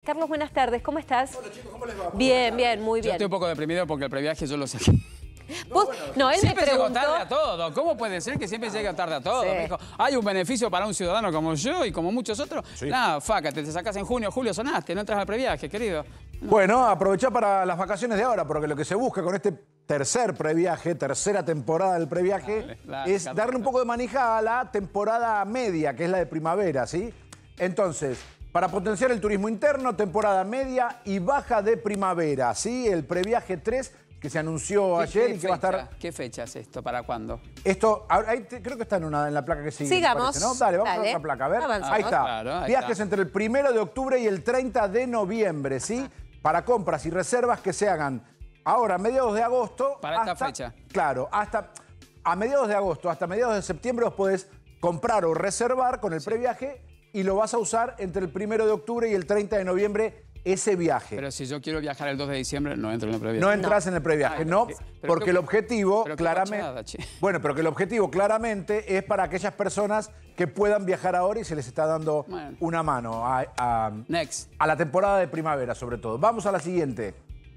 Carlos, buenas tardes, ¿cómo estás? Hola chicos, ¿cómo les va? Bien, bien, muy Yo bien. estoy un poco deprimido porque el previaje yo lo saqué. No, él me Siempre llego preguntó... tarde a todo. ¿Cómo puede ser que siempre llegue tarde a todo? Sí. Me dijo, hay un beneficio para un ciudadano como yo y como muchos otros. Sí. Nada, fácate, te sacás en junio, julio, sonaste, no entras al previaje, querido. Bueno, aprovechá para las vacaciones de ahora, porque lo que se busca con este tercer previaje, tercera temporada del previaje, es darle un poco de manija a la temporada media, que es la de primavera, ¿sí? Entonces, para potenciar el turismo interno, temporada media y baja de primavera, ¿sí? El previaje 3 que se anunció ayer y que va a estar... ¿Qué fecha es esto? ¿Para cuándo? Esto, creo que está en la placa que sigue. Sigamos. Parece, ¿no? Dale, vamos Dale. a otra placa, a ver. Avanzamos. Ahí está. Claro, ahí Viajes está. entre el 1 de octubre y el 30 de noviembre, ¿sí? Para compras y reservas que se hagan ahora, a mediados de agosto. Para esta fecha. Claro, hasta a mediados de agosto, hasta mediados de septiembre vos podés comprar o reservar con el previaje y lo vas a usar entre el 1 de octubre y el 30 de noviembre ese viaje. Pero si yo quiero viajar el 2 de diciembre, no entro en el previaje. No entras en el previaje, Ay, no, pero porque qué- el objetivo pero qué claramente... guachada, che. Bueno, pero que el objetivo claramente es para aquellas personas que puedan viajar ahora y se les está dando Bueno. una mano a Next. la temporada de primavera, sobre todo. Vamos a la siguiente.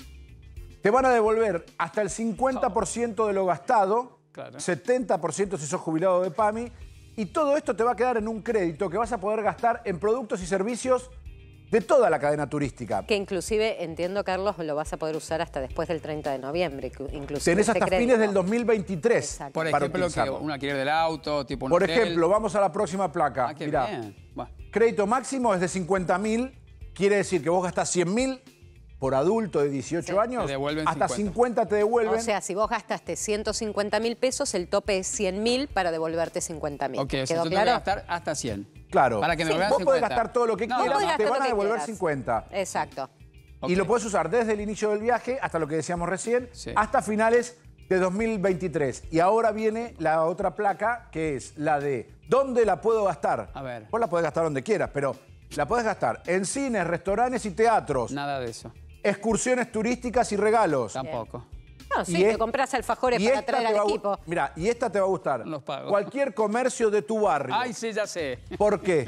Te van a devolver hasta el 50% de lo gastado, Claro. 70% si sos jubilado de PAMI, y todo esto te va a quedar en un crédito que vas a poder gastar en productos y servicios de toda la cadena turística. Que inclusive, entiendo, Carlos, lo vas a poder usar hasta después del 30 de noviembre. Inclusive Tenés ese hasta crédito. fines del 2023 Exacto. Por para ejemplo, que utilizarlo. un alquiler del auto, tipo un Por hotel. ejemplo, vamos a la próxima placa. Ah, qué Mirá, bien. Bueno. crédito máximo es de 50.000, quiere decir que vos gastás 100.000 por adulto de 18 años, Te devuelven hasta 50 te devuelven. O sea, si vos gastaste 150.000 pesos, el tope es 100.000 para devolverte 50.000. Ok, o sea, ¿Quedó yo tengo que claro? gastar hasta 100. Claro, Para que me Sí, devuelvan vos 50. podés gastar todo lo que No, quieras, podés te gastar van lo a que devolver quieras. 50. Exacto. Ok. Y lo puedes usar desde el inicio del viaje, hasta lo que decíamos recién, Sí. hasta finales de 2023. Y ahora viene la otra placa, que es la de ¿dónde la puedo gastar? A ver. Vos la podés gastar donde quieras, pero la podés gastar en cines, restaurantes y teatros, Nada de eso. excursiones turísticas y regalos. Tampoco. No, sí, Y te es- compras alfajores y para esta traer te al va a equipo. Mira, y esta te va a gustar. Los pago. Cualquier comercio de tu barrio. Ay, sí, ya sé. ¿Por qué?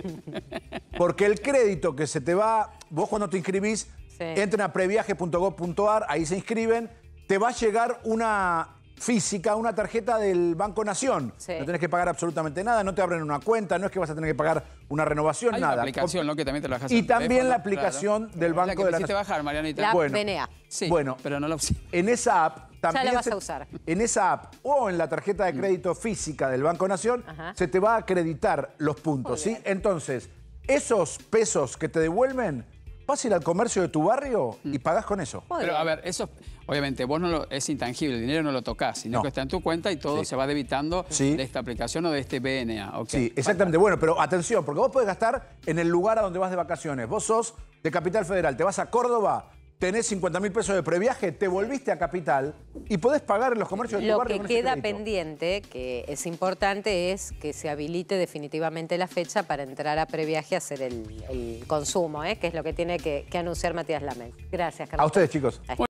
Porque el crédito que se te va, vos cuando te inscribís, Sí. entren a previaje.gov.ar, ahí se inscriben, te va a llegar una física, una tarjeta del Banco Nación. Sí. No tenés que pagar absolutamente nada, no te abren una cuenta, no es que vas a tener que pagar una renovación, Hay nada. una aplicación, ¿no? Que también te la bajas Y al también teléfono, la aplicación del La Banco que de la me hiciste Nación. bajar, Marianita. La Bueno. BNA. Sí, Bueno. pero no la usé. En esa app también la vas a usar. En esa app o en la tarjeta de crédito física del Banco Nación Ajá. se te va a acreditar los puntos, ¿sí? Entonces, esos pesos que te devuelven, vas a ir al comercio de tu barrio y pagás con eso. Muy Pero bien. a ver, eso, obviamente, vos no lo, es intangible, el dinero no lo tocás, sino No. que está en tu cuenta y todo Sí. se va debitando Sí. de esta aplicación o de este BNA. ¿Ok? Sí, exactamente. Bueno, pero atención, porque vos podés gastar en el lugar a donde vas de vacaciones. Vos sos de Capital Federal, te vas a Córdoba, tenés 50.000 pesos de previaje, te volviste a Capital y podés pagar en los comercios de tu Lo barrio que con ese queda crédito. pendiente, que es importante, es que se habilite definitivamente la fecha para entrar a previaje a hacer el consumo, que es lo que tiene que anunciar Matías Lamen. Gracias, Carlos. A ustedes, chicos.